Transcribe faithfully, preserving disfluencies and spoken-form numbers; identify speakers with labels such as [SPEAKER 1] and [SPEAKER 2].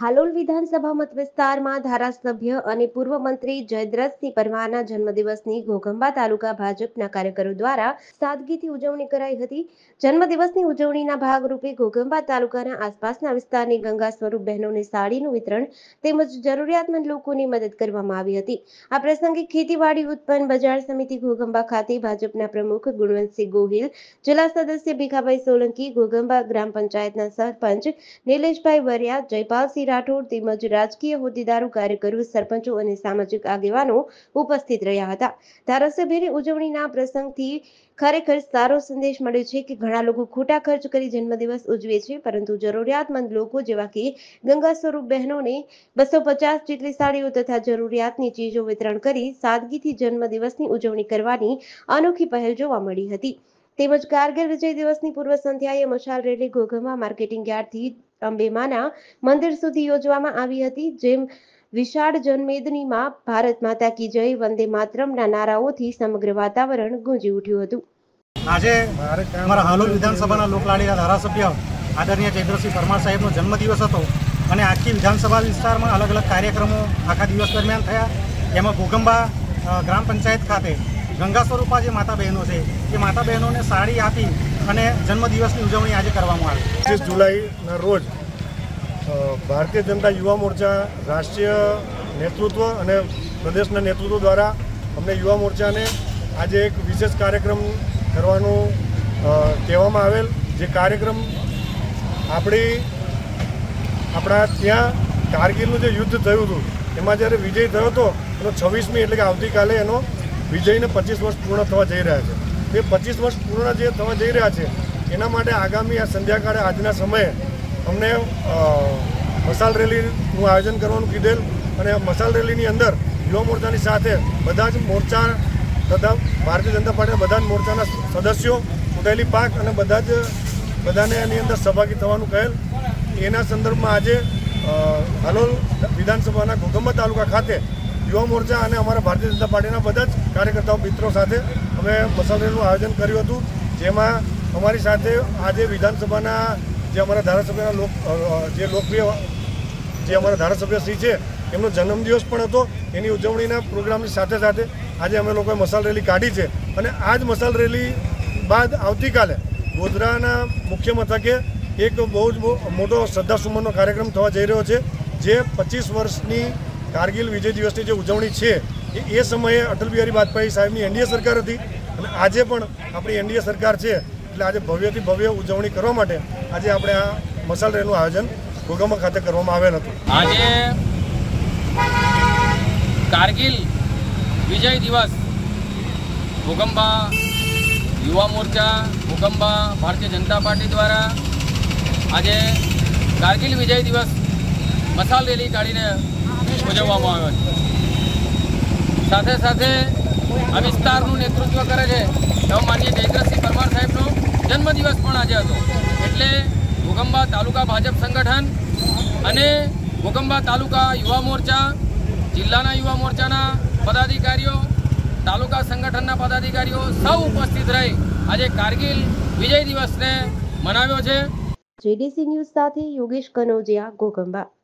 [SPEAKER 1] હાલોલ વિધાનસભા મત વિસ્તારમાં ધારાસભ્ય અને પૂર્વ મંત્રી જયદ્રથસિંહ પરમારના જન્મદિવસની ઘોઘંબા તાલુકા ભાજપના કાર્યકરો દ્વારા સાદગીથી ઉજવણી કરાઈ હતી। જન્મદિવસની ઉજવણીના ભાગરૂપે ઘોઘંબા તાલુકાના આસપાસના વિસ્તારની ગંગા સ્વરૂપ બહેનોને સાડીનું વિતરણ તેમજ જરૂરિયાતમંદ લોકોની મદદ કરવામાં આવી હતી। આ પ્રસંગે ખેતીવાડી ઉત્પન્ન બજાર સમિતિ ઘોઘંબા ખાતે ભાજપના પ્રમુખ ગુણવંતસિંહ ગોહિલ, જિલ્લા સદસ્ય ભીખાભાઈ સોલંકી, ઘોઘંબા ગ્રામ પંચાયતના સરપંચ નિલેશભાઈ વરિયા, જયપાલસિંહ રાઠોડ તેમજ રાજકીય હોદ્દેદારો, કાર્યકરો, સરપંચો અને સામાજિક આગેવાનો ઉપસ્થિત રહ્યા હતા। ધારાસભ્યની ઉજવણીના પ્રસંગથી ખરેખર સારો સંદેશ મળ્યો છે કે ઘણા લોકો ખોટા ખર્ચ કરી જન્મદિવસ ઉજવે છે, પરંતુ જરૂરિયાતમંદ લોકો જેવા કે ગંગા સ્વરૂપ બહેનોને બસો પચાસ જેટલી સાડીઓ તથા જરૂરિયાતની ચીજો વિતરણ કરી સાદગીથી જન્મદિવસની ઉજવણી કરવાની અનોખી પહેલ જોવા મળી હતી। તેમજ કારગિલ વિજય દિવસની પૂર્વ સંધ્યાએ મશાલ રેલી ઘોઘંબા માર્કેટિંગ યાર્ડથી અંબેમાના મંદિર સુધી યોજવામાં આવી હતી। જેમ વિશાળ જનમેદનીમાં ભારત માતા કી જય, વંદે માતરમના નારાઓથી સમગ્ર વાતાવરણ ગુંજી ઉઠ્યું હતું।
[SPEAKER 2] આજે અમારા હાલોલ વિધાનસભાના લોકલાડીના ધારાસભ્ય આદરણીય જયદ્રથસિંહ પરમાર સાહેબનો જન્મદિવસ હતો અને આખી વિધાનસભા વિસ્તારમાં અલગ અલગ કાર્યક્રમો આખા દિવસ દરમિયાન થયા। એમાં ઘોઘંબા ગ્રામ પંચાયત ખાતે ગંગા સ્વરૂપા જે માતા બહેનો છે એ માતા બહેનોને સાડી આપી અને જન્મદિવસની ઉજવણી આજે કરવામાં આવી।
[SPEAKER 3] પચીસ જુલાઈના રોજ ભારતીય જનતા યુવા મોરચા રાષ્ટ્રીય નેતૃત્વ અને પ્રદેશના નેતૃત્વ દ્વારા અમને યુવા મોરચાને આજે એક વિશેષ કાર્યક્રમ કરવાનું કહેવામાં આવેલ। જે કાર્યક્રમ આપણી આપણા ત્યાં કારગિલનું જે યુદ્ધ થયું હતું એમાં જ્યારે વિજય થયો હતો એનો છવ્વીસમી એટલે કે આવતીકાલે એનો વિજયને પચીસ વર્ષ પૂર્ણ થવા જઈ રહ્યા છે। એ પચીસ વર્ષ પૂર્ણ જે થવા જઈ રહ્યા છે એના માટે આગામી આ સંધ્યાકાળે આજના સમયે અમને મશાલ રેલીનું આયોજન કરવાનું કીધેલ અને મશાલ રેલીની અંદર યુવા મોરચાની સાથે બધા જ મોરચા તથા ભારતીય જનતા પાર્ટીના બધા જ મોરચાના સદસ્યો, ચૂંટાયેલી પાક અને બધા જ બધાને એની અંદર સહભાગી થવાનું કહેલ। એના સંદર્ભમાં આજે હાલોલ વિધાનસભાના ઘોઘંબા તાલુકા ખાતે યુવા મોરચા અને અમારા ભારતીય જનતા પાર્ટીના બધા જ કાર્યકર્તાઓ મિત્રો સાથે અમે મશાલ રેલીનું આયોજન કર્યું હતું। જેમાં અમારી સાથે આજે વિધાનસભાના જે અમારા ધારાસભ્યના લોક જે લોકપ્રિય જે અમારા ધારાસભ્ય શ્રી છે એમનો જન્મદિવસ પણ હતો। એની ઉજવણીના પ્રોગ્રામની સાથે સાથે આજે અમે લોકોએ મશાલ રેલી કાઢી છે અને આ જ મશાલ રેલી બાદ આવતીકાલે ગોધરાના મુખ્ય મથકે એક બહુ જ મોટો શ્રદ્ધાસુમનનો કાર્યક્રમ થવા જઈ રહ્યો છે। જે પચીસ વર્ષની કારગિલ વિજય દિવસની જે ઉજવણી છે એ એ સમયે અટલ બિહારી વાજપેયી સાહેબની એનડીએ સરકાર હતી અને આજે પણ આપણી એનડીએ સરકાર છે। એટલે આજે ભવ્યથી ભવ્ય ઉજવણી કરવા માટે આજે આપણે આ મશાલ રેલીનું આયોજન ઘોઘંબા ખાતે કરવામાં આવેલ હતું।
[SPEAKER 4] આજે કારગિલ વિજય દિવસ ઘોઘંબા યુવા મોરચા, ઘોઘંબા ભારતીય જનતા પાર્ટી દ્વારા આજે કારગિલ વિજય દિવસ મશાલ રેલી કાઢીને ઉજવવામાં આવ્યો છે। સાથે સાથે આ વિસ્તારનું નેતૃત્વ કરે છે એવા માનનીય જયદ્રથસિંહ પરમાર સાહેબનો જન્મદિવસ પણ આજે હતો। એટલે ઘોઘંબા તાલુકા ભાજપ સંગઠન અને ઘોઘંબા તાલુકા યુવા મોરચા, જિલ્લાના યુવા મોરચાના પદાધિકારીઓ, તાલુકા સંગઠનના પદાધિકારીઓ સૌ ઉપસ્થિત રહી આજે કારગિલ વિજય દિવસને મનાવ્યો છે।
[SPEAKER 1] જેડીસી ન્યૂઝ સાથે યોગેશ કનોજિયા, ઘોઘંબા।